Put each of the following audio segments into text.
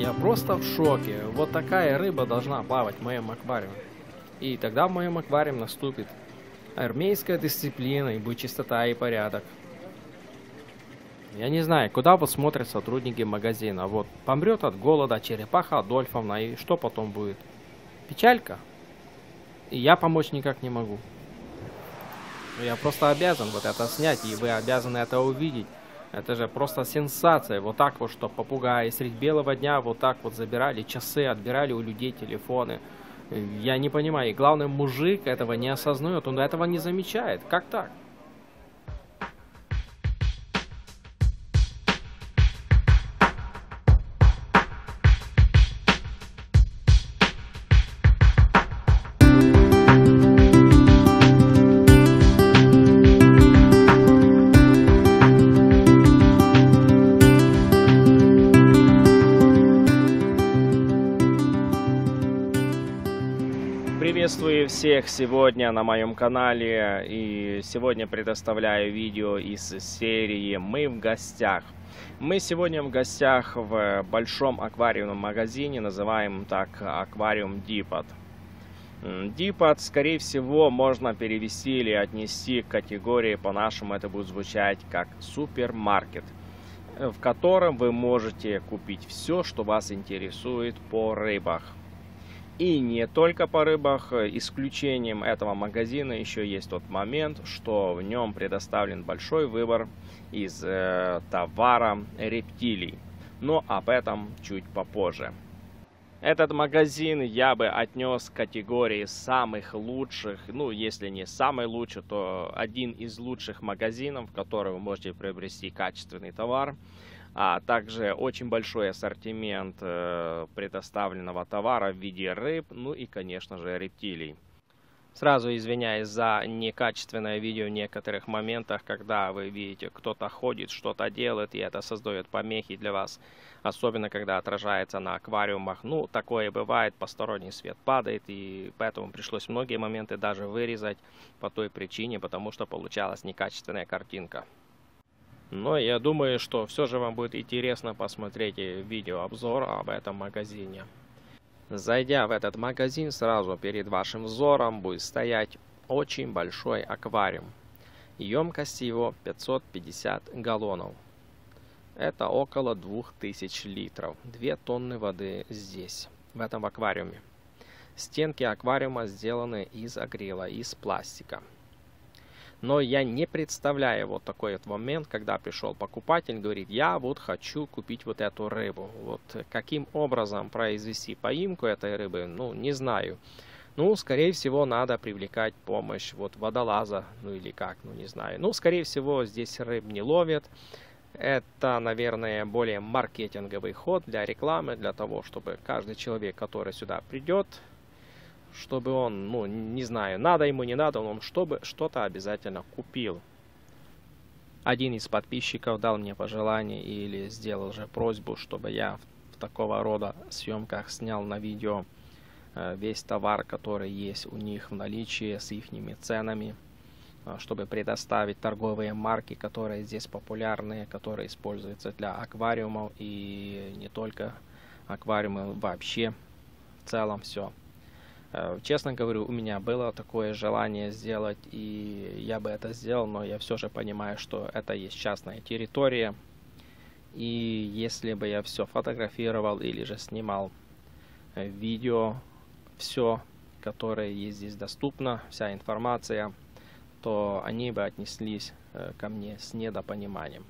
Я просто в шоке. Вот такая рыба должна плавать в моем аквариуме. И тогда в моем аквариуме наступит армейская дисциплина и будет чистота и порядок. Я не знаю, куда вот смотрят сотрудники магазина. Вот помрет от голода черепаха Адольфовна, и что потом будет? Печалька. И я помочь никак не могу. Я просто обязан вот это снять, и вы обязаны это увидеть. Это же просто сенсация. Вот так вот, что попугаи средь белого дня вот так вот забирали часы, отбирали у людей телефоны. Я не понимаю. И главное, мужик этого не осознает, он этого не замечает. Как так? Приветствую всех сегодня на моем канале, и сегодня предоставляю видео из серии «Мы в гостях». Мы сегодня в гостях в большом аквариумном магазине, называем так аквариум Depot. Depot, скорее всего, можно перевести или отнести к категории, по-нашему это будет звучать как супермаркет, в котором вы можете купить все, что вас интересует по рыбах. И не только по рыбах. Исключением этого магазина еще есть тот момент, что в нем предоставлен большой выбор из товара рептилий. Но об этом чуть попозже. Этот магазин я бы отнес к категории самых лучших, ну если не самый лучший, то один из лучших магазинов, в котором вы можете приобрести качественный товар. А также очень большой ассортимент предоставленного товара в виде рыб, ну и, конечно же, рептилий. Сразу извиняюсь за некачественное видео в некоторых моментах, когда вы видите, кто-то ходит, что-то делает, и это создает помехи для вас. Особенно, когда отражается на аквариумах. Ну, такое бывает, посторонний свет падает, и поэтому пришлось многие моменты даже вырезать по той причине, потому что получалась некачественная картинка. Но я думаю, что все же вам будет интересно посмотреть видеообзор об этом магазине. Зайдя в этот магазин, сразу перед вашим взором будет стоять очень большой аквариум. Емкость его 550 галлонов. Это около 2000 литров. 2 тонны воды здесь, в этом аквариуме. Стенки аквариума сделаны из акрила, из пластика. Но я не представляю вот такой вот момент, когда пришел покупатель, говорит, я вот хочу купить вот эту рыбу. Вот каким образом произвести поимку этой рыбы, ну, не знаю. Ну, скорее всего, надо привлекать помощь вот водолаза, ну или как, ну не знаю. Ну, скорее всего, здесь рыб не ловят. Это, наверное, более маркетинговый ход для рекламы, для того, чтобы каждый человек, который сюда придет, чтобы он, ну, не знаю, надо ему, не надо, он чтобы что-то обязательно купил. Один из подписчиков дал мне пожелание или сделал же просьбу, чтобы я в такого рода съемках снял на видео весь товар, который есть у них в наличии с ихними ценами, чтобы предоставить торговые марки, которые здесь популярны, которые используются для аквариумов и не только аквариумов, вообще в целом все. Честно говорю, у меня было такое желание сделать, и я бы это сделал, но я все же понимаю, что это есть частная территория. И если бы я все фотографировал или же снимал видео, все, которое есть здесь доступно, вся информация, то они бы отнеслись ко мне с недопониманием.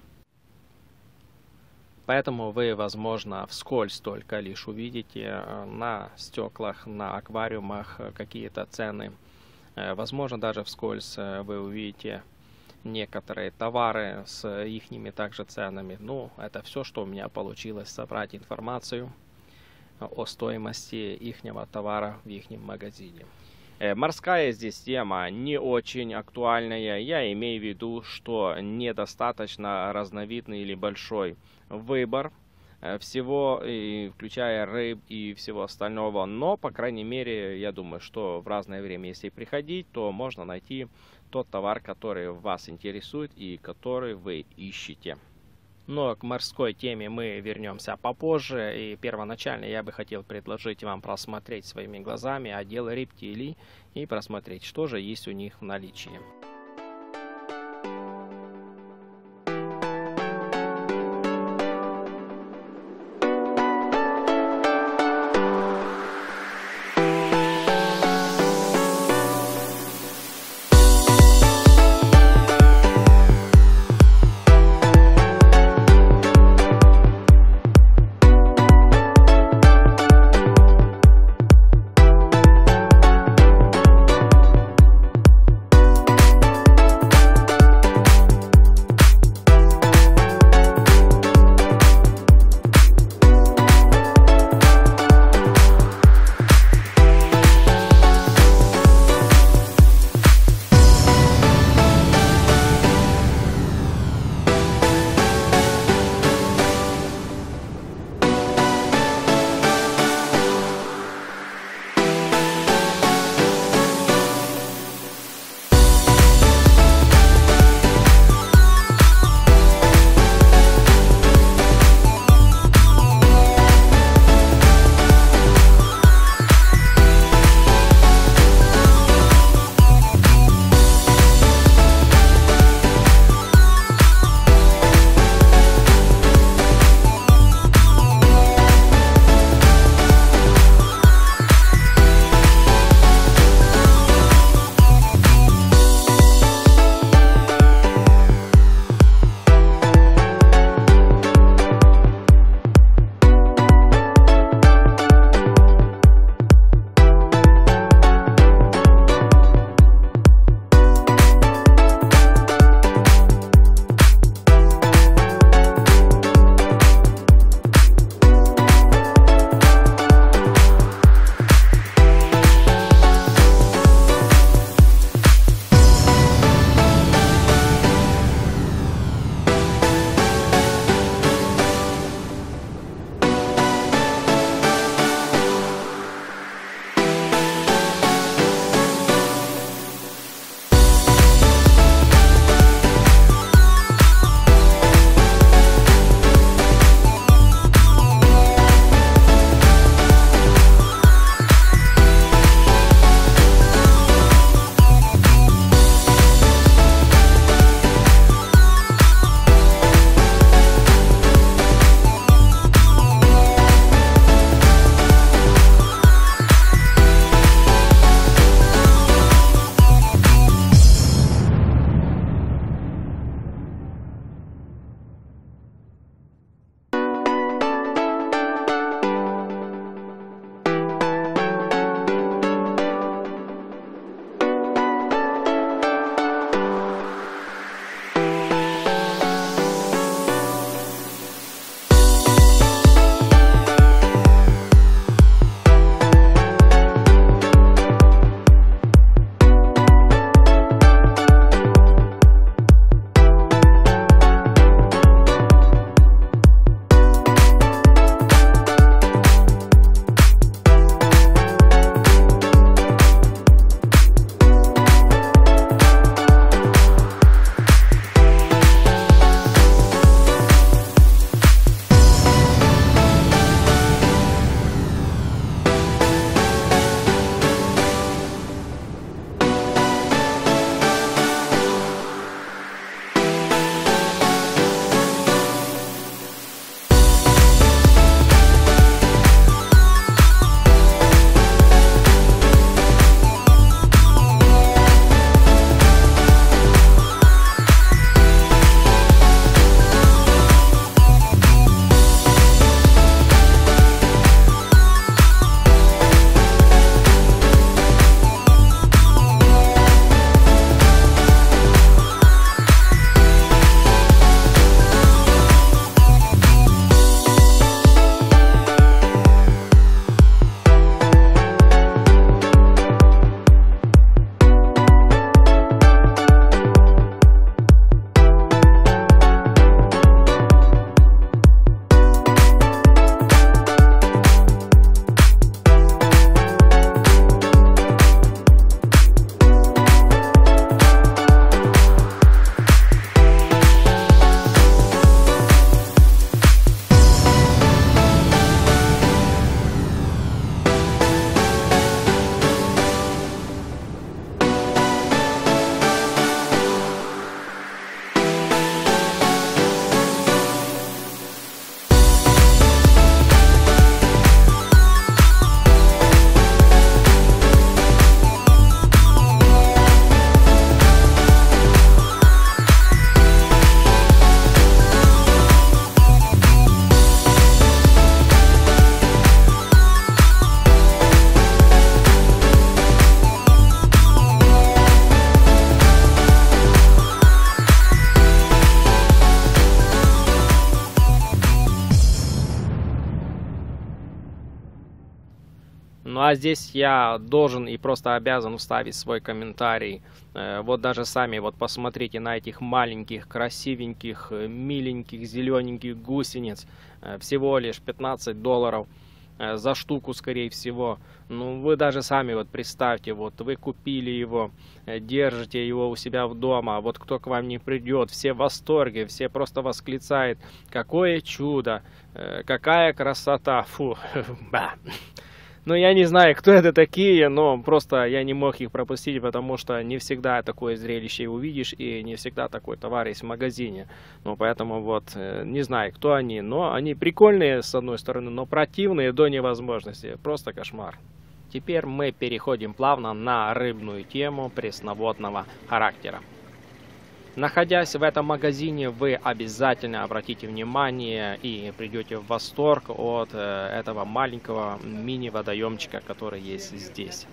Поэтому вы, возможно, вскользь только лишь увидите на стеклах, на аквариумах какие-то цены. Возможно, даже вскользь вы увидите некоторые товары с ихними также ценами. Ну, это все, что у меня получилось собрать информацию о стоимости ихнего товара в ихнем магазине. Морская здесь тема не очень актуальная. Я имею в виду, что недостаточно разновидный или большой выбор всего, включая рыб и всего остального. Но, по крайней мере, я думаю, что в разное время, если приходить, то можно найти тот товар, который вас интересует и который вы ищете. Но к морской теме мы вернемся попозже. И первоначально я бы хотел предложить вам просмотреть своими глазами отдел рептилий и просмотреть, что же есть у них в наличии. Ну а здесь я должен и просто обязан вставить свой комментарий. Вот даже сами вот посмотрите на этих маленьких, красивеньких, миленьких, зелененьких гусениц. Всего лишь $15 за штуку, скорее всего. Ну вы даже сами вот представьте, вот вы купили его, держите его у себя в дома, вот кто к вам не придет, все в восторге, все просто восклицают: какое чудо, какая красота, фу, ба. Ну, я не знаю, кто это такие, но просто я не мог их пропустить, потому что не всегда такое зрелище увидишь, и не всегда такой товар есть в магазине. Ну, поэтому вот, не знаю, кто они, но они прикольные с одной стороны, но противные до невозможности. Просто кошмар. Теперь мы переходим плавно на рыбную тему пресноводного характера. Находясь в этом магазине, вы обязательно обратите внимание и придете в восторг от этого маленького мини-водоемчика, который есть здесь.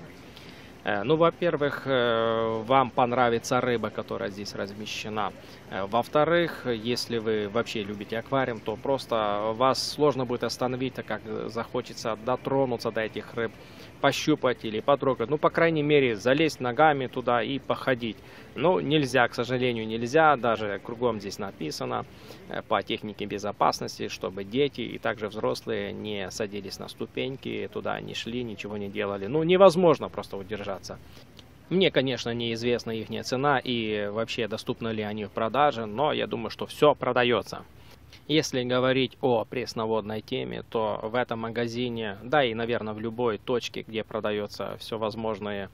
Ну, во-первых, вам понравится рыба, которая здесь размещена. Во-вторых, если вы вообще любите аквариум, то просто вас сложно будет остановить, так как захочется дотронуться до этих рыб, пощупать или потрогать. Ну, по крайней мере, залезть ногами туда и походить. Ну, нельзя, к сожалению, нельзя. Даже кругом здесь написано по технике безопасности, чтобы дети и также взрослые не садились на ступеньки, туда не шли, ничего не делали. Ну, невозможно просто удержаться. Мне, конечно, неизвестна их цена и вообще доступны ли они в продаже, но я думаю, что все продается. Если говорить о пресноводной теме, то в этом магазине, да и, наверное, в любой точке, где продается все возможное,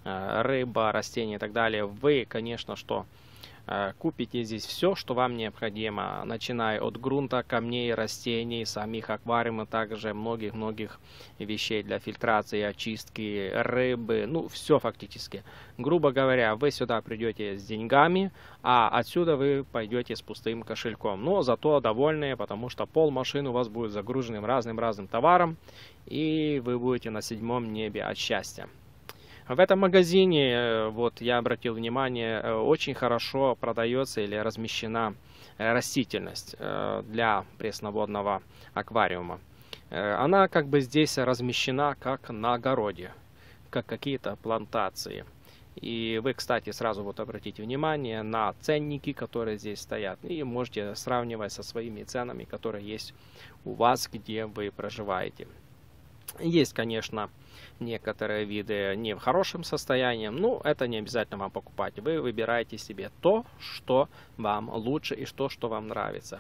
рыба, растения и так далее, вы, конечно, что купите здесь все, что вам необходимо, начиная от грунта, камней, растений, самих аквариумов, также многих-многих вещей для фильтрации, очистки, рыбы, ну, все фактически. Грубо говоря, вы сюда придете с деньгами, а отсюда вы пойдете с пустым кошельком. Но зато довольные, потому что пол машины у вас будет загруженным разным товаром, и вы будете на 7-м небе от счастья. В этом магазине, вот я обратил внимание, очень хорошо продается или размещена растительность для пресноводного аквариума. Она как бы здесь размещена как на огороде, как какие-то плантации. И вы, кстати, сразу вот обратите внимание на ценники, которые здесь стоят, и можете сравнивать со своими ценами, которые есть у вас, где вы проживаете. Есть, конечно, некоторые виды не в хорошем состоянии, но это не обязательно вам покупать. Вы выбираете себе то, что вам лучше и что вам нравится.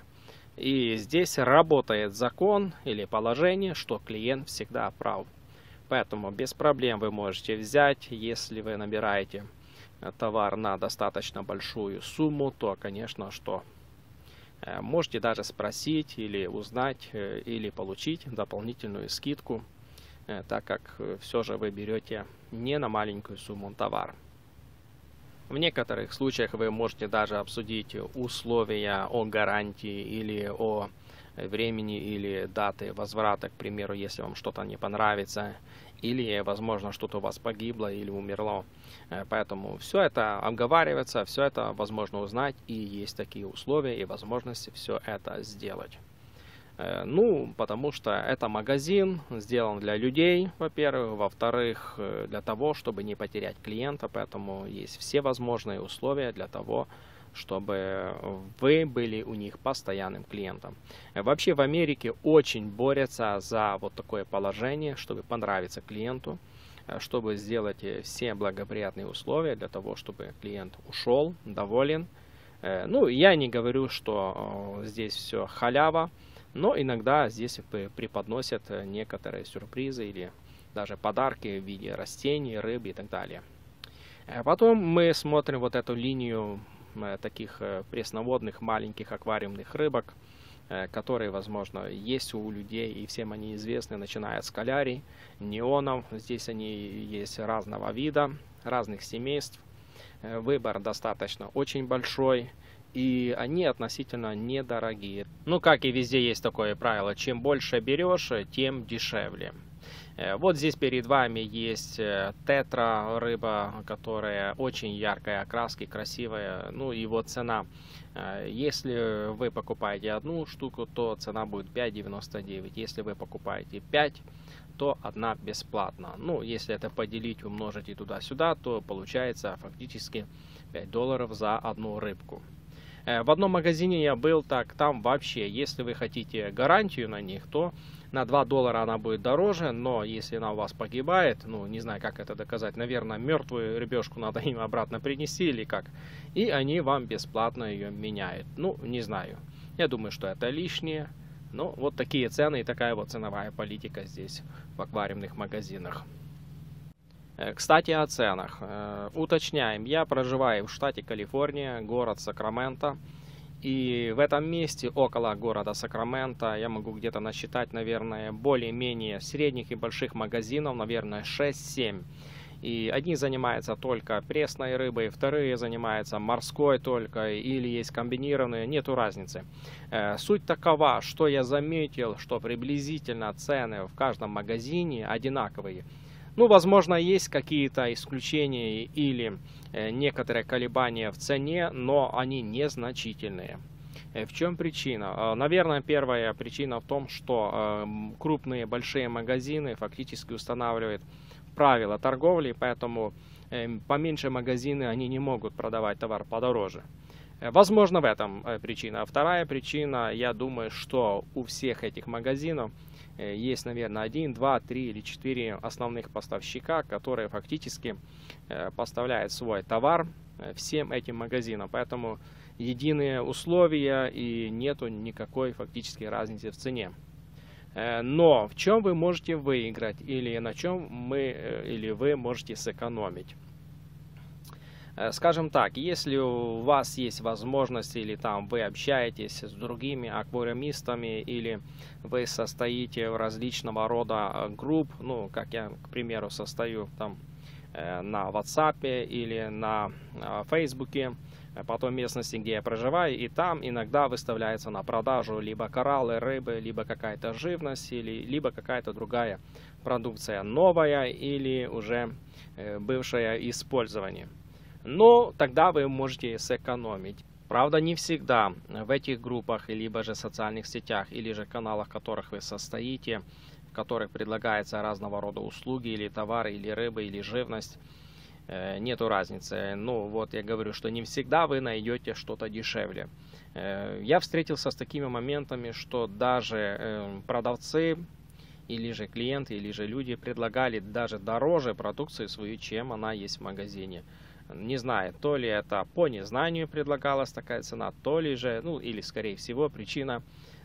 И здесь работает закон или положение, что клиент всегда прав. Поэтому без проблем вы можете взять, если вы набираете товар на достаточно большую сумму, то, конечно, что можете даже спросить или узнать, или получить дополнительную скидку, так как все же вы берете не на маленькую сумму товар. В некоторых случаях вы можете даже обсудить условия о гарантии или о времени или даты возврата, к примеру, если вам что-то не понравится, или, возможно, что-то у вас погибло или умерло. Поэтому все это обговаривается, все это возможно узнать, и есть такие условия и возможности все это сделать. Ну, потому что это магазин, сделан для людей, во-первых. Во-вторых, для того, чтобы не потерять клиента. Поэтому есть все возможные условия для того, чтобы вы были у них постоянным клиентом. Вообще в Америке очень борются за вот такое положение, чтобы понравиться клиенту, чтобы сделать все благоприятные условия для того, чтобы клиент ушел доволен. Ну, я не говорю, что здесь все халява. Но иногда здесь преподносят некоторые сюрпризы или даже подарки в виде растений, рыб и так далее. Потом мы смотрим вот эту линию таких пресноводных маленьких аквариумных рыбок, которые, возможно, есть у людей, и всем они известны, начиная с калярий, неонов. Здесь они есть разного вида, разных семейств. Выбор достаточно очень большой. И они относительно недорогие. Ну, как и везде есть такое правило, чем больше берешь, тем дешевле. Вот здесь перед вами есть тетра рыба, которая очень яркая окраски, красивая, ну его цена. Если вы покупаете одну штуку, то цена будет 5,99. Если вы покупаете 5, то одна бесплатно. Ну, если это поделить, умножить и туда-сюда, то получается фактически $5 за одну рыбку. В одном магазине я был, так там вообще, если вы хотите гарантию на них, то на $2 она будет дороже, но если она у вас погибает, ну не знаю, как это доказать, наверное, мертвую рыбешку надо им обратно принести или как, и они вам бесплатно ее меняют. Ну, не знаю, я думаю, что это лишнее, но вот такие цены и такая вот ценовая политика здесь в аквариумных магазинах. Кстати, о ценах. Уточняем, я проживаю в штате Калифорния, город Сакраменто. И в этом месте, около города Сакраменто, я могу где-то насчитать, наверное, более-менее средних и больших магазинов, наверное, 6-7. И одни занимаются только пресной рыбой, вторые занимаются морской только, или есть комбинированные, нету разницы. Суть такова, что я заметил, что приблизительно цены в каждом магазине одинаковые. Ну, возможно, есть какие-то исключения или некоторые колебания в цене, но они незначительные. В чем причина? Наверное, первая причина в том, что крупные большие магазины фактически устанавливают правила торговли, поэтому поменьше магазины они не могут продавать товар подороже. Возможно, в этом причина. А вторая причина, я думаю, что у всех этих магазинов есть, наверное, 1, 2, 3 или 4 основных поставщика, которые фактически поставляют свой товар всем этим магазинам. Поэтому единые условия и нету никакой фактически разницы в цене. Но в чем вы можете выиграть или на чем вы можете сэкономить? Скажем так, если у вас есть возможность или там вы общаетесь с другими аквариумистами или вы состоите в различного рода групп, ну, как я, к примеру, состою там на WhatsApp или на Facebook, по той местности, где я проживаю, и там иногда выставляется на продажу либо кораллы, рыбы, либо какая-то живность, либо какая-то другая продукция, новая или уже бывшая использование. Но тогда вы можете сэкономить. Правда, не всегда в этих группах, либо же социальных сетях, или же каналах, в которых вы состоите, в которых предлагаются разного рода услуги, или товары, или рыбы, или живность, нету разницы. Ну, вот я говорю, что не всегда вы найдете что-то дешевле. Я встретился с такими моментами, что даже продавцы, или же клиенты, или же люди предлагали даже дороже продукцию свою, чем она есть в магазине. Не знаю, то ли это по незнанию предлагалась такая цена, то ли же, ну или скорее всего причина,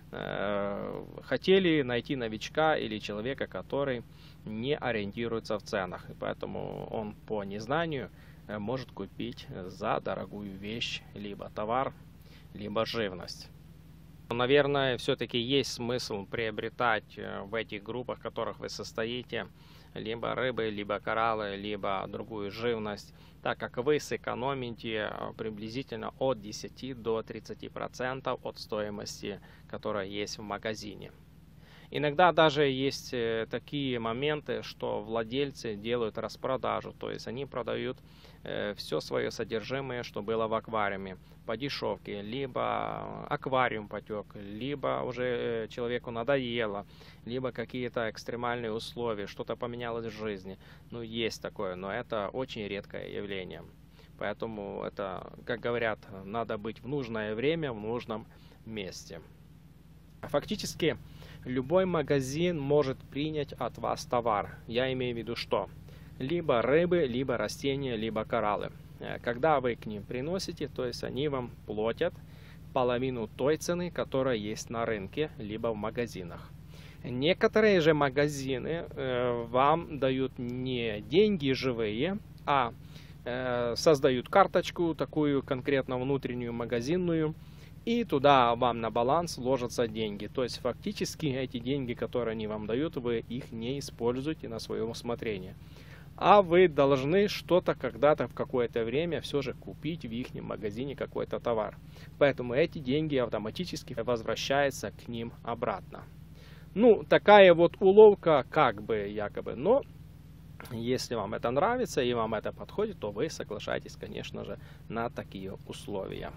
хотели найти новичка или человека, который не ориентируется в ценах. И поэтому он по незнанию может купить за дорогую вещь, либо товар, либо живность. Наверное, все-таки есть смысл приобретать в этих группах, в которых вы состоите, либо рыбы, либо кораллы, либо другую живность, так как вы сэкономите приблизительно от 10 до 30% от стоимости, которая есть в магазине. Иногда даже есть такие моменты, что владельцы делают распродажу, то есть они продают все свое содержимое, что было в аквариуме, по дешевке, либо аквариум потек, либо уже человеку надоело, либо какие-то экстремальные условия, что-то поменялось в жизни. Ну, есть такое, но это очень редкое явление. Поэтому это, как говорят, надо быть в нужное время, в нужном месте. Фактически, любой магазин может принять от вас товар. Я имею в виду что? Либо рыбы, либо растения, либо кораллы. Когда вы к ним приносите, то есть они вам платят половину той цены, которая есть на рынке, либо в магазинах. Некоторые же магазины вам дают не деньги живые, а создают карточку, такую конкретно внутреннюю магазинную, и туда вам на баланс ложатся деньги. То есть фактически эти деньги, которые они вам дают, вы их не используете на свое усмотрение. А вы должны что-то когда-то в какое-то время все же купить в их магазине какой-то товар. Поэтому эти деньги автоматически возвращаются к ним обратно. Ну, такая вот уловка, как бы, якобы. Но если вам это нравится и вам это подходит, то вы соглашаетесь, конечно же, на такие условия.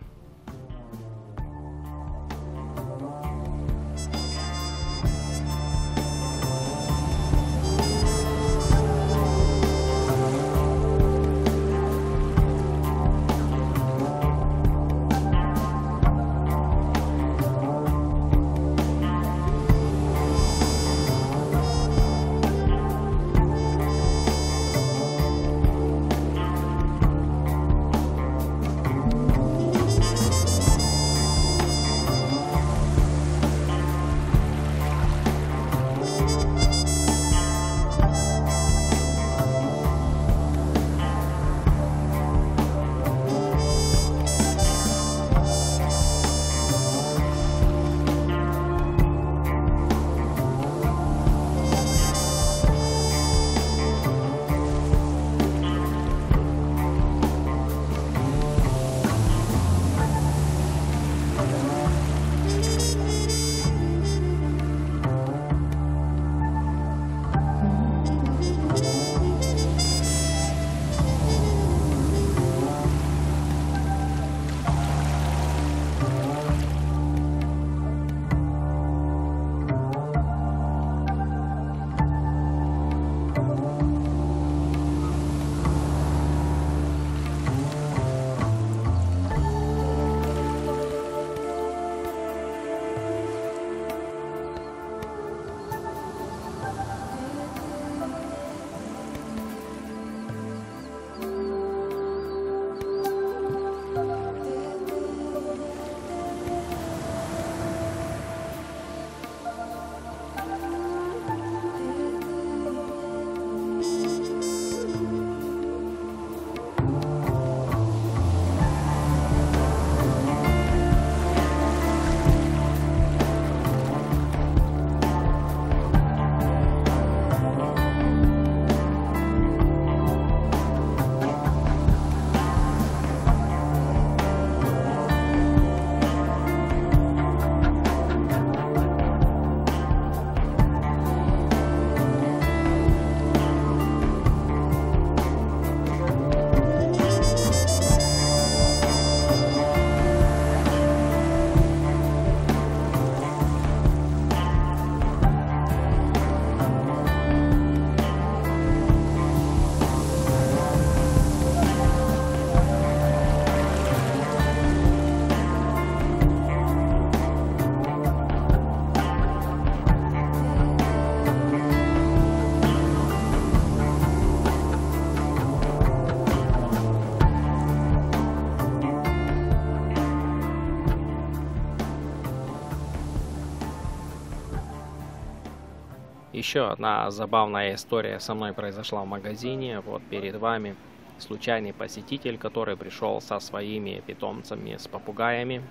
Еще одна забавная история со мной произошла в магазине. Вот перед вами случайный посетитель, который пришел со своими питомцами, с попугаями.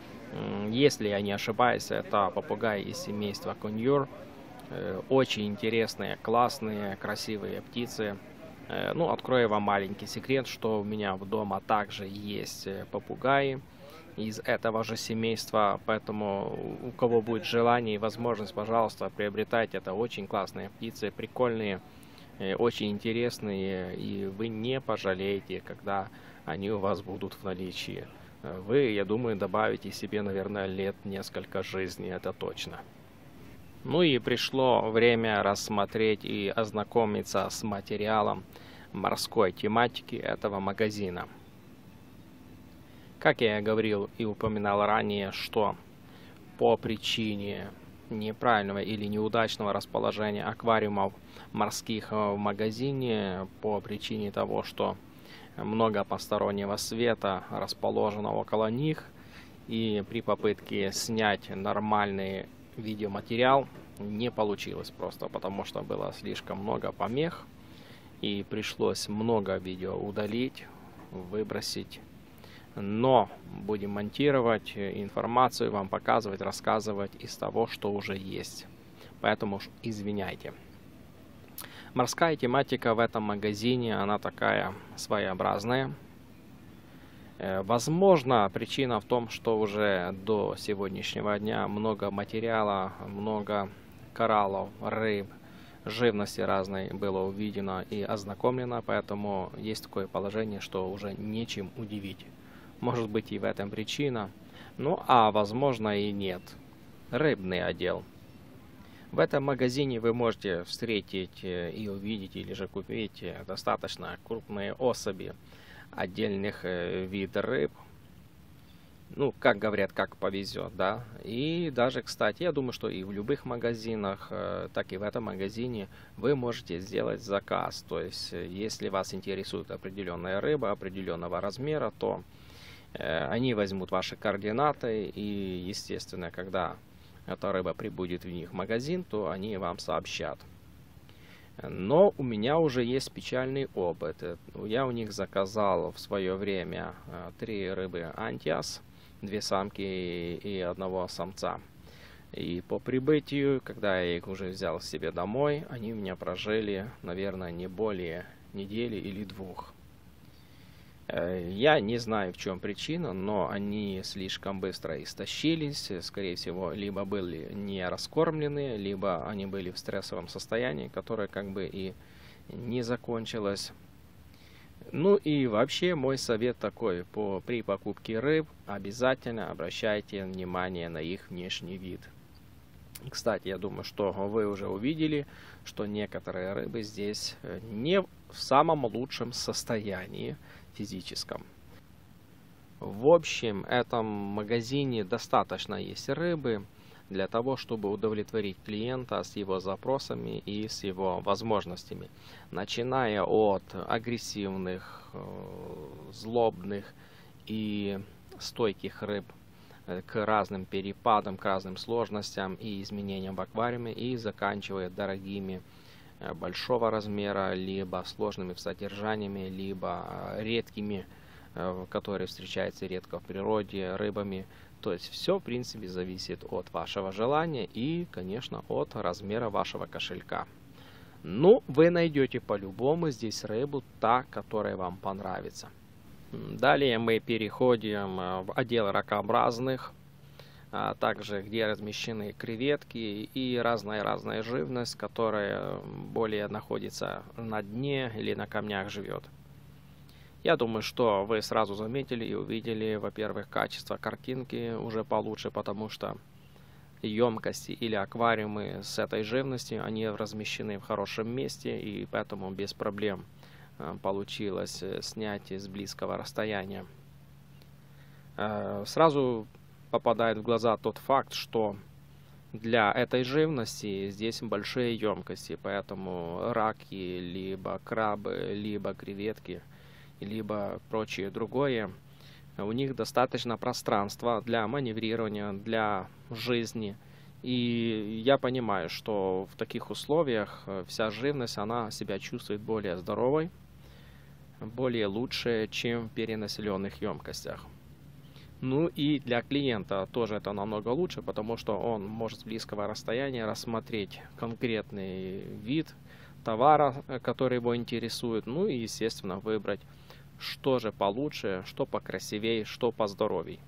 Если я не ошибаюсь, это попугаи из семейства коньюр. Очень интересные, классные, красивые птицы. Ну, открою вам маленький секрет, что у меня дома также есть попугаи из этого же семейства, поэтому у кого будет желание и возможность, пожалуйста, приобретайте. Это очень классные птицы, прикольные, очень интересные, и вы не пожалеете, когда они у вас будут в наличии. Вы, я думаю, добавите себе, наверное, лет несколько жизни, это точно. Ну и пришло время рассмотреть и ознакомиться с материалом морской тематики этого магазина. Как я говорил и упоминал ранее, что по причине неправильного или неудачного расположения аквариумов морских в магазине, по причине того, что много постороннего света расположено около них, и при попытке снять нормальный видеоматериал не получилось просто, потому что было слишком много помех, и пришлось много видео удалить, выбросить. Но будем монтировать информацию, вам показывать, рассказывать из того, что уже есть. Поэтому уж извиняйте. Морская тематика в этом магазине, она такая своеобразная. Возможно, причина в том, что уже до сегодняшнего дня много материала, много кораллов, рыб, живности разной было увидено и ознакомлено, поэтому есть такое положение, что уже нечем удивить. Может быть и в этом причина, ну а возможно и нет. Рыбный отдел. В этом магазине вы можете встретить и увидеть или же купить достаточно крупные особи отдельных видов рыб. Ну, как говорят, как повезет, да. И даже, кстати, я думаю, что и в любых магазинах, так и в этом магазине вы можете сделать заказ. То есть, если вас интересует определенная рыба определенного размера, то они возьмут ваши координаты и, естественно, когда эта рыба прибудет в них в магазин, то они вам сообщат. Но у меня уже есть печальный опыт. Я у них заказал в свое время 3 рыбы антиас, 2 самки и 1 самца. И по прибытию, когда я их уже взял себе домой, они у меня прожили, наверное, не более недели или 2. Я не знаю, в чем причина, но они слишком быстро истощились. Скорее всего, либо были не раскормлены, либо они были в стрессовом состоянии, которое как бы и не закончилось. Ну и вообще мой совет такой: при покупке рыб обязательно обращайте внимание на их внешний вид. И, кстати, я думаю, что вы уже увидели, что некоторые рыбы здесь не в самом лучшем состоянии физическом. В общем, в этом магазине достаточно есть рыбы для того, чтобы удовлетворить клиента с его запросами и с его возможностями. Начиная от агрессивных, злобных и стойких рыб к разным перепадам, к разным сложностям и изменениям в аквариуме, и заканчивая дорогими большого размера, либо сложными в содержаниями, либо редкими, которые встречаются редко в природе, рыбами. То есть все, в принципе, зависит от вашего желания и, конечно, от размера вашего кошелька. Ну, вы найдете по-любому здесь рыбу, та, которая вам понравится. Далее мы переходим в отдел ракообразных, а также где размещены креветки и разная живность, которая более находится на дне или на камнях живет. Я думаю, что вы сразу заметили и увидели, во-первых, качество картинки уже получше, потому что емкости или аквариумы с этой живностью, они размещены в хорошем месте, и поэтому без проблем получилось снять с близкого расстояния. Сразу попадает в глаза тот факт, что для этой живности здесь большие емкости, поэтому раки, либо крабы, либо креветки, либо прочее другое, у них достаточно пространства для маневрирования, для жизни. И я понимаю, что в таких условиях вся живность, она себя чувствует более здоровой, более лучше, чем в перенаселенных емкостях. Ну и для клиента тоже это намного лучше, потому что он может с близкого расстояния рассмотреть конкретный вид товара, который его интересует, ну и, естественно, выбрать, что же получше, что покрасивее, что поздоровей.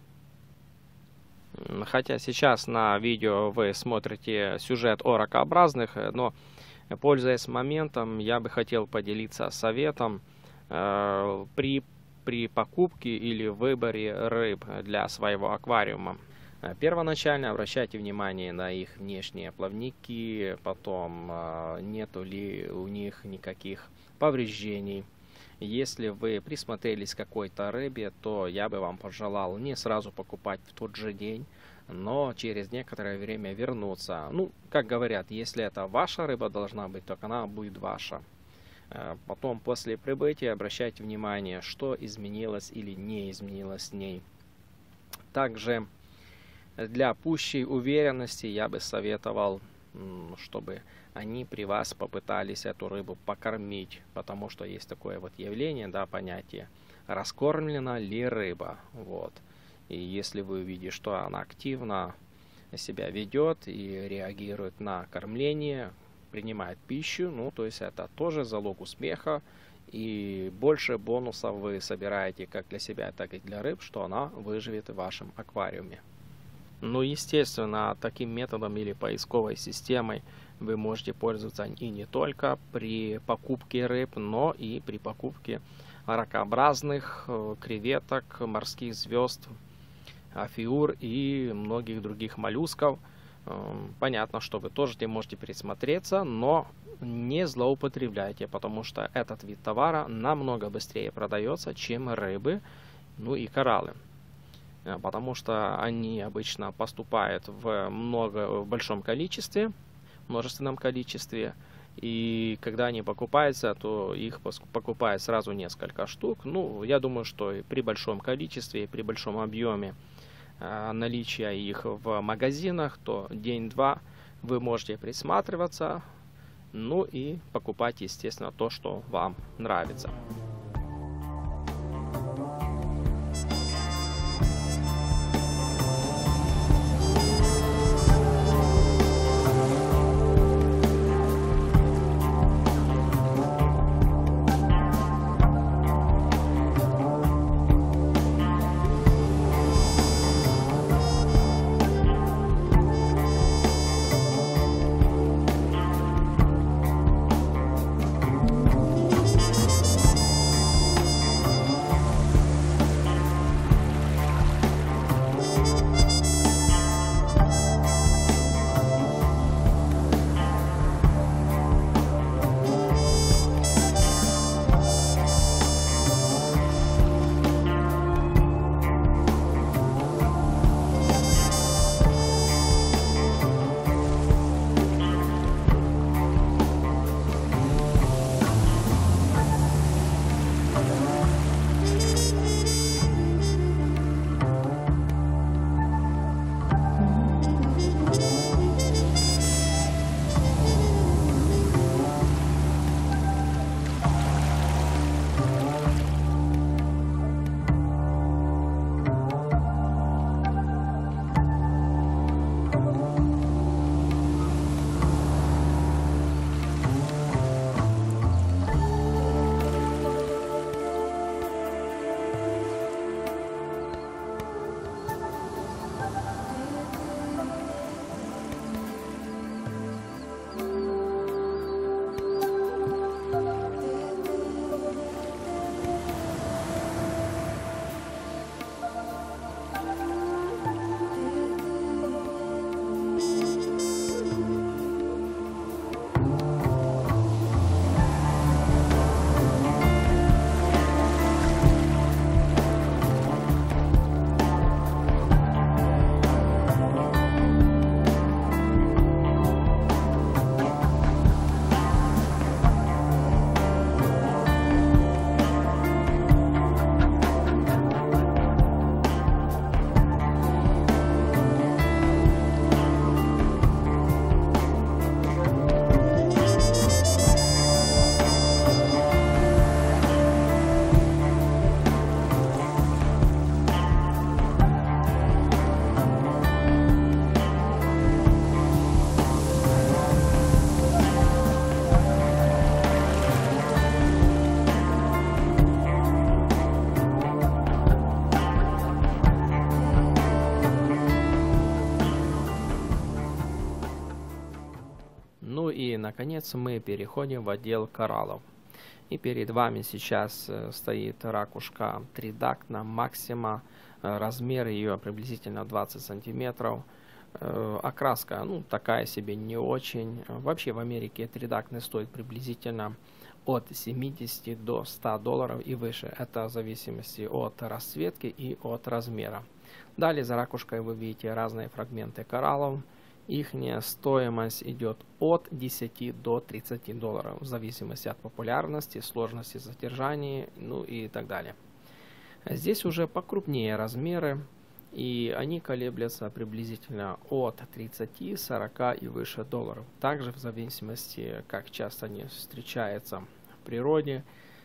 Хотя сейчас на видео вы смотрите сюжет о ракообразных, но, пользуясь моментом, я бы хотел поделиться советом при покупке или выборе рыб для своего аквариума. Первоначально обращайте внимание на их внешние плавники, потом нету ли у них никаких повреждений. Если вы присмотрелись к какой-то рыбе, то я бы вам пожелал не сразу покупать в тот же день, но через некоторое время вернуться. Ну, как говорят, если это ваша рыба должна быть, то она будет ваша. Потом, после прибытия, обращайте внимание, что изменилось или не изменилось с ней. Также для пущей уверенности я бы советовал, чтобы они при вас попытались эту рыбу покормить, потому что есть такое вот явление, да, понятие, раскормлена ли рыба. Вот. И если вы увидите, что она активно себя ведет и реагирует на кормление, принимает пищу, ну, то есть это тоже залог успеха, и больше бонусов вы собираете как для себя, так и для рыб, что она выживет в вашем аквариуме. Ну, естественно, таким методом или поисковой системой вы можете пользоваться и не только при покупке рыб, но и при покупке ракообразных, креветок, морских звезд, афиур и многих других моллюсков. Понятно, что вы тоже можете присмотреться, но не злоупотребляйте, потому что этот вид товара намного быстрее продается, чем рыбы, ну и кораллы. Потому что они обычно поступают в большом количестве, множественном количестве. И когда они покупаются, то их покупают сразу несколько штук. Ну, я думаю, что и при большом количестве, и при большом объеме наличия их в магазинах, то день-два вы можете присматриваться, ну и покупать, естественно, то, что вам нравится. И, наконец, мы переходим в отдел кораллов. И перед вами сейчас стоит ракушка тридактна Максима. Размер ее приблизительно 20 сантиметров. Окраска, ну, такая себе, не очень. Вообще в Америке тридактны стоят приблизительно от 70 до 100 долларов и выше. Это в зависимости от расцветки и от размера. Далее за ракушкой вы видите разные фрагменты кораллов. Ихняя стоимость идет от 10 до 30 долларов, в зависимости от популярности, сложности содержания, ну и так далее. Здесь уже покрупнее размеры, и они колеблются приблизительно от 30, 40 и выше долларов. Также в зависимости, как часто они встречаются в природе,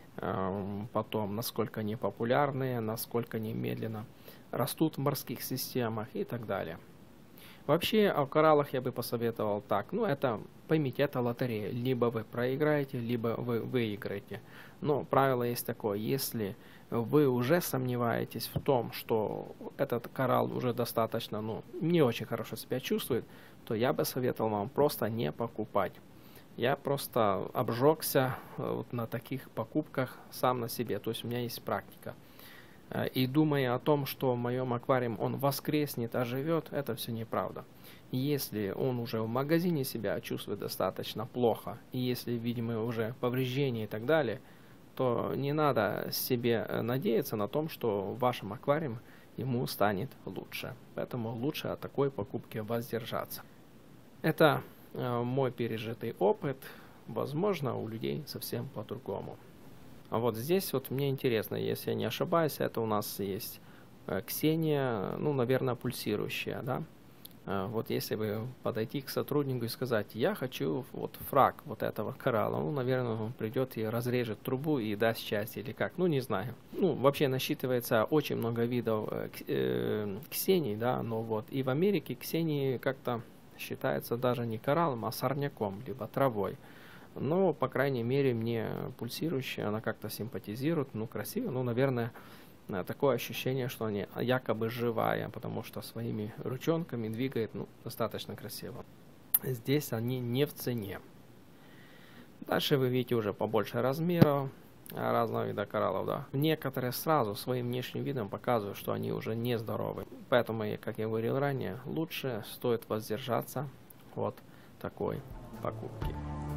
потом насколько они популярны, насколько они медленно растут в морских системах и так далее. Вообще о кораллах я бы посоветовал так. Ну, это, поймите, это лотерея. Либо вы проиграете, либо вы выиграете. Но правило есть такое. Если вы уже сомневаетесь в том, что этот коралл уже достаточно, ну, не очень хорошо себя чувствует, то я бы советовал вам просто не покупать. Я просто обжегся вот на таких покупках сам на себе. То есть у меня есть практика. И думая о том, что в моем аквариуме он воскреснет, оживет, это все неправда. Если он уже в магазине себя чувствует достаточно плохо, и если видимы уже повреждения и так далее, то не надо себе надеяться на том, что в вашем аквариуме ему станет лучше. Поэтому лучше от такой покупки воздержаться. Это мой пережитый опыт. Возможно, у людей совсем по-другому. А вот здесь вот мне интересно, если я не ошибаюсь, это у нас есть Ксения, ну, наверное, пульсирующая, да? Вот если бы подойти к сотруднику и сказать, я хочу вот фраг вот этого коралла, ну, наверное, он придет и разрежет трубу и даст счастье или как, ну, не знаю. Ну, вообще насчитывается очень много видов ксений, да, но вот и в Америке ксении как-то считается даже не кораллом, а сорняком, либо травой. Но, по крайней мере, мне пульсирующая, она как-то симпатизирует, ну, красиво, ну, наверное, такое ощущение, что она якобы живая, потому что своими ручонками двигает, ну, достаточно красиво. Здесь они не в цене. Дальше вы видите уже побольше размеров разного вида кораллов, да. Некоторые сразу своим внешним видом показывают, что они уже нездоровы. Поэтому, как я говорил ранее, лучше стоит воздержаться от такой покупки.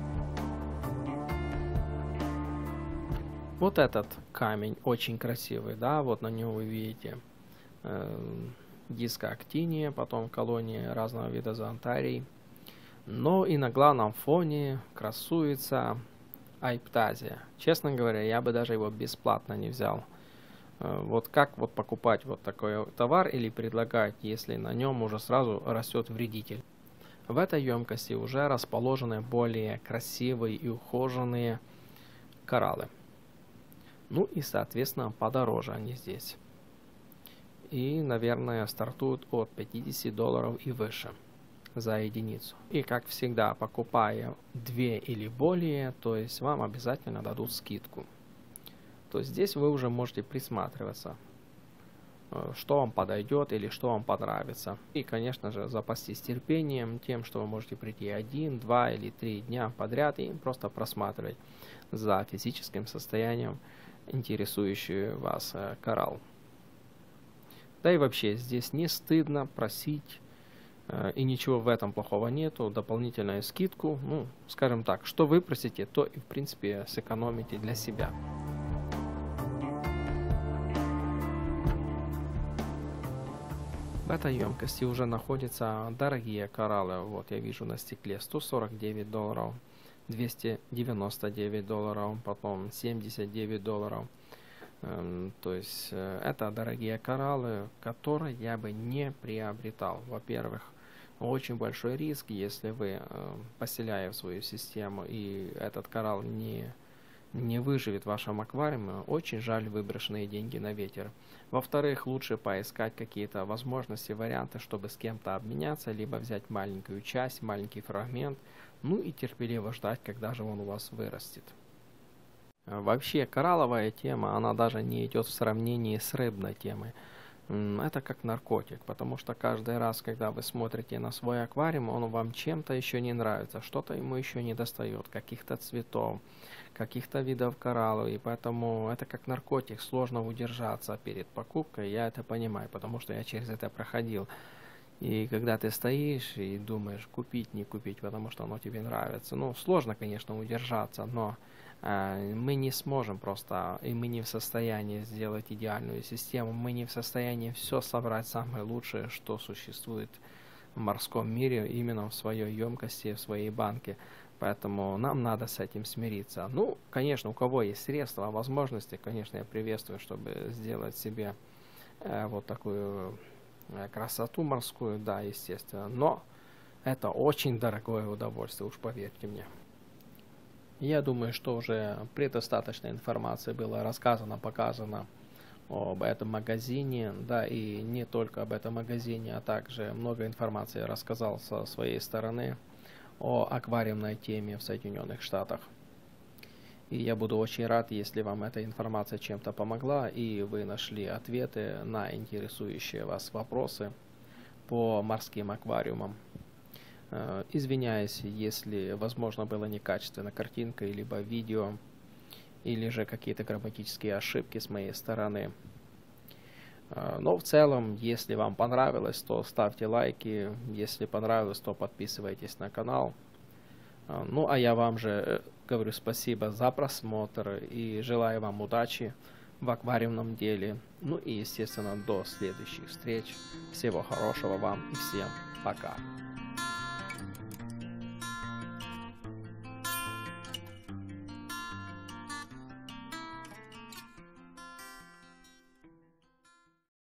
Вот этот камень очень красивый, да, вот на нем вы видите дискоактиния, потом колонии разного вида зоонтарий. Но и на главном фоне красуется айптазия. Честно говоря, я бы даже его бесплатно не взял. Вот как вот покупать вот такой товар или предлагать, если на нем уже сразу растет вредитель? В этой емкости уже расположены более красивые и ухоженные кораллы. Ну и, соответственно, подороже они здесь. И, наверное, стартуют от $50 и выше за единицу. И, как всегда, покупая 2 или более, то есть вам обязательно дадут скидку. То есть здесь вы уже можете присматриваться, что вам подойдет или что вам понравится. И, конечно же, запастись терпением тем, что вы можете прийти 1, 2 или 3 дня подряд и просто просматривать за физическим состоянием интересующий вас коралл. Да и вообще здесь не стыдно просить, и ничего в этом плохого нету, дополнительную скидку, ну, скажем так, что вы просите, то и в принципе сэкономите для себя. В этой емкости уже находятся дорогие кораллы, вот я вижу на стекле $149, $299, потом $79. То есть это дорогие кораллы, которые я бы не приобретал. Во-первых, очень большой риск, если вы, поселяя в свою систему, и этот коралл не выживет в вашем аквариуме, очень жаль выброшенные деньги на ветер. Во-вторых, лучше поискать какие-то возможности, варианты, чтобы с кем-то обменяться, либо взять маленькую часть, маленький фрагмент, ну и терпеливо ждать, когда же он у вас вырастет. Вообще, коралловая тема, она даже не идет в сравнении с рыбной темой. Это как наркотик, потому что каждый раз, когда вы смотрите на свой аквариум, он вам чем-то еще не нравится, что-то ему еще не достает, каких-то цветов, каких-то видов кораллов, и поэтому это как наркотик, сложно удержаться перед покупкой, я это понимаю, потому что я через это проходил. И когда ты стоишь и думаешь, купить, не купить, потому что оно тебе нравится, ну, сложно, конечно, удержаться, но мы не сможем просто, и мы не в состоянии сделать идеальную систему, мы не в состоянии все собрать самое лучшее, что существует в морском мире, именно в своей емкости, в своей банке. Поэтому нам надо с этим смириться. Ну, конечно, у кого есть средства, возможности, конечно, я приветствую, чтобы сделать себе вот такую красоту морскую, да, естественно. Но это очень дорогое удовольствие, уж поверьте мне. Я думаю, что уже предостаточно информации было рассказано, показано об этом магазине, да, и не только об этом магазине, а также много информации рассказал со своей стороны о аквариумной теме в Соединенных Штатах. И я буду очень рад, если вам эта информация чем-то помогла, и вы нашли ответы на интересующие вас вопросы по морским аквариумам. Извиняюсь, если, возможно, было некачественно картинка, либо видео, или же какие-то грамматические ошибки с моей стороны. Но в целом, если вам понравилось, то ставьте лайки, если понравилось, то подписывайтесь на канал. Ну, а я вам же говорю спасибо за просмотр и желаю вам удачи в аквариумном деле. Ну и, естественно, до следующих встреч. Всего хорошего вам и всем пока.